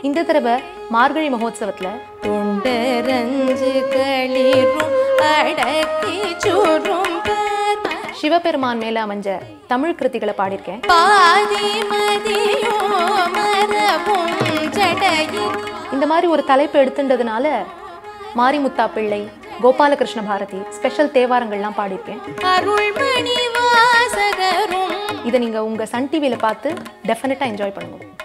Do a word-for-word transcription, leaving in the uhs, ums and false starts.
இந்த தடவை மார்கழி மகோத்சவத்துல சிவபெருமான் மேல அமைஞ்ச தமிழ் கிருதிகளை பாடியிருக்கேன். இந்த மாதிரி ஒரு தலைப்பு எடுத்துட்டதுனால மாரிமுத்தா பிள்ளை, கோபாலகிருஷ்ண பாரதி ஸ்பெஷல் தேவாரங்கள்லாம் பாடியிருக்கேன். இதை நீங்க உங்க சன் டிவியில பார்த்து டெஃபினட்டா என்ஜாய் பண்ணுங்க.